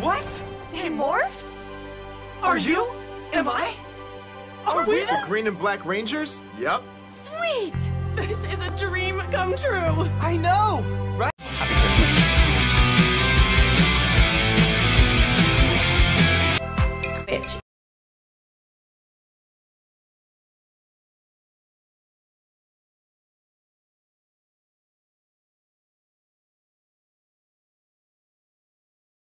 What? They morphed? Are you? Am I? Are we The Green and Black Rangers? Yep. Sweet! This is a dream come true. I know, right?